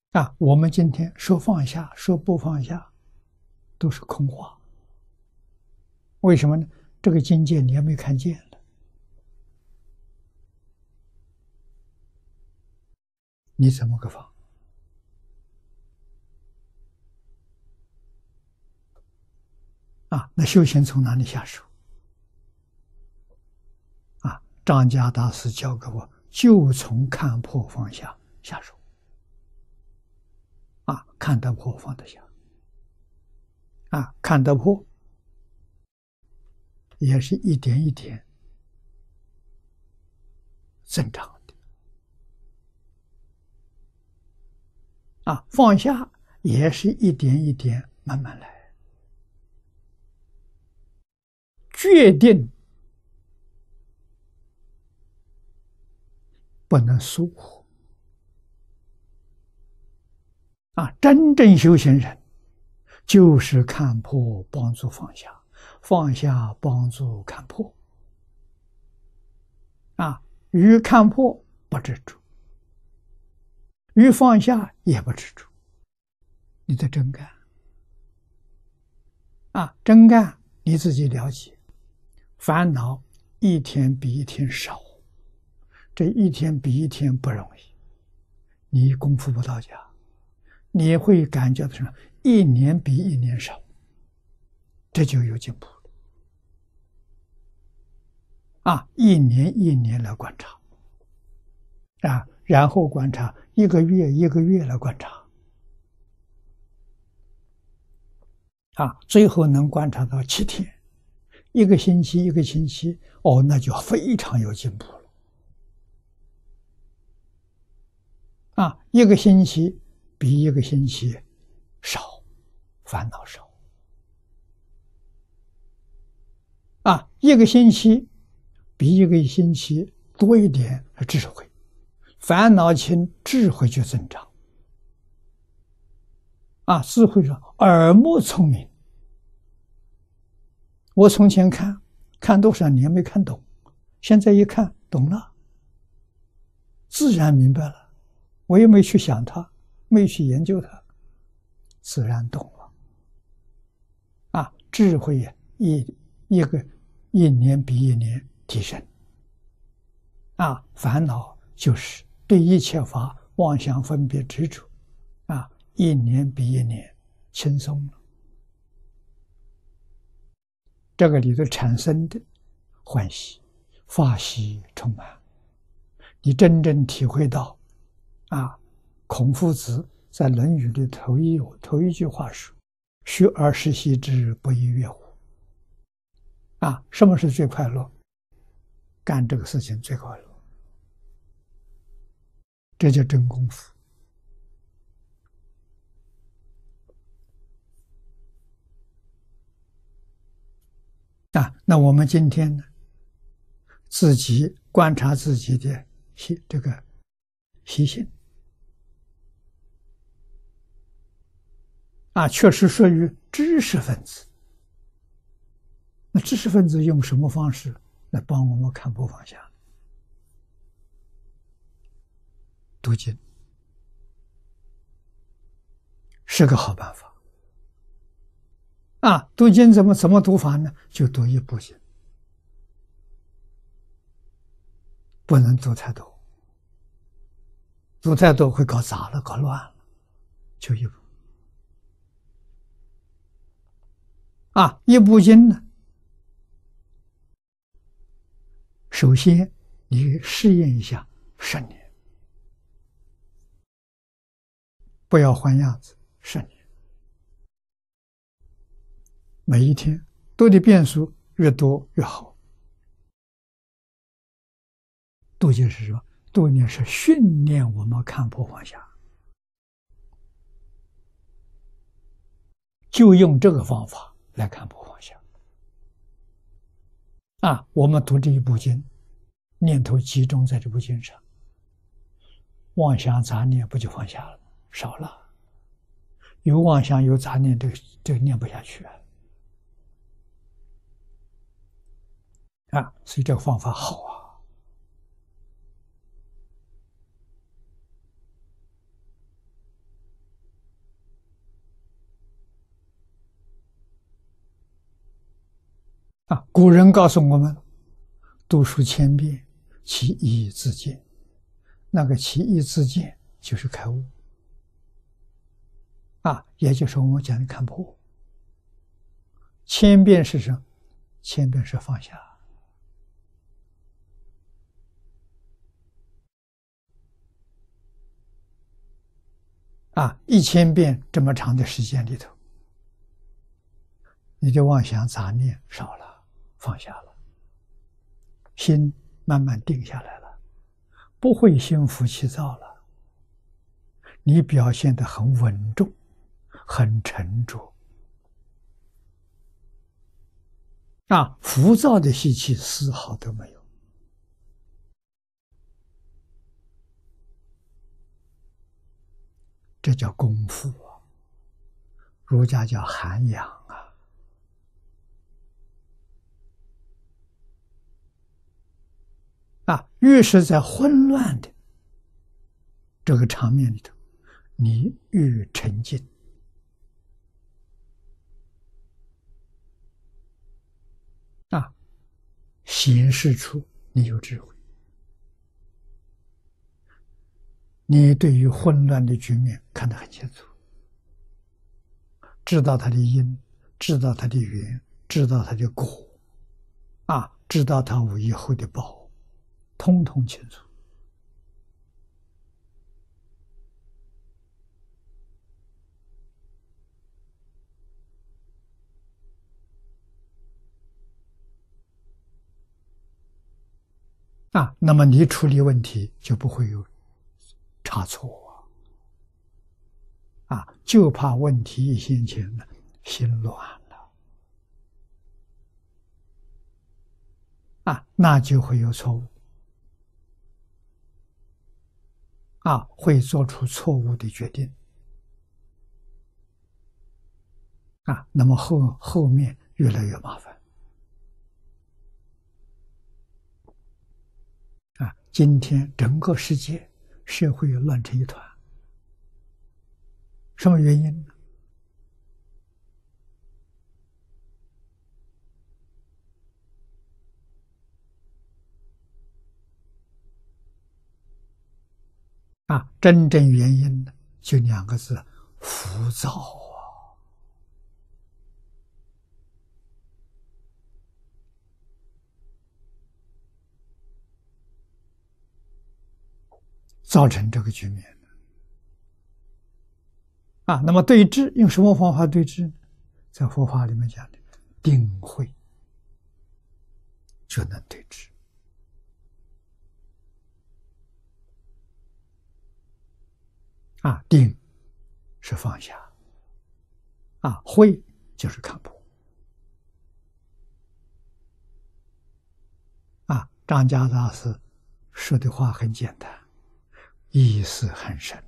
我们今天说放下，说不放下，都是空话。为什么呢？这个境界你还没看见了，你怎么个放？那修行从哪里下手？张家大师教给我，就从看破放下下手。看得破放得下。看得破，也是一点一点增长的。放下也是一点一点慢慢来。决定不能疏忽。真正修行人就是看破帮助放下，放下帮助看破。于看破不执着，于放下也不执着，你的真干。真干你自己了解，烦恼一天比一天少，这一天比一天不容易，你功夫不到家，你会感觉到什么？一年比一年少，这就有进步了。一年一年来观察，然后观察一个月一个月来观察，最后能观察到7天，一个星期一个星期，那就非常有进步了。一个星期比一个星期少，烦恼少。一个星期比一个星期多一点智慧，烦恼轻，智慧就增长。智慧说耳目聪明，我从前看多少年没看懂，现在一看懂了，自然明白了，我也没去想它，没去研究它，自然懂了。智慧一年比一年提升。烦恼就是对一切法妄想分别执着，一年比一年轻松了。这个里头产生的欢喜、法喜充满，你真正体会到孔夫子在《论语》里头一句话说：“学而时习之，不亦说乎？”什么是最快乐？干这个事情最快乐，这叫真功夫。那我们今天呢，自己观察自己的这个习性，确实属于知识分子。那知识分子用什么方式来帮我们看破放下？读经是个好办法。读经怎么读法呢？就读一部经，不能读太多，读太多会搞杂了，搞乱了，就一部。一部经呢，首先你试验一下10年，不要换样子，10年。每一天读的遍数越多越好。读经是什么？读经是训练我们看破放下，就用这个方法来看破放下。我们读这一部经，念头集中在这部经上，妄想杂念不就放下了吗？少了。有妄想有杂念，这个念不下去所以这个方法好古人告诉我们，读书千遍，其义自见。那个其义自见就是开悟，也就是我们讲的看破。千遍是什么？千遍是放下。1000遍这么长的时间里头，你的妄想杂念少了，放下了，心慢慢定下来了，不会心浮气躁了，你表现得很稳重，很沉着，浮躁的习气丝毫都没有。这叫功夫儒家叫涵养越是在混乱的这个场面里头，你越沉静显示出你有智慧，你对于混乱的局面看得很清楚，知道它的因，知道它的缘，知道它的果，知道它无以后的报，通通清楚。那么你处理问题就不会有差错就怕问题一现前了，心乱了那就会有错误会做出错误的决定那么后面越来越麻烦今天整个世界社会乱成一团，什么原因呢？真正原因呢，就2个字：浮躁造成这个局面那么对治用什么方法对治呢？在佛法里面讲的定慧就能对治定是放下慧就是看破张家大师说的话很简单，意思很深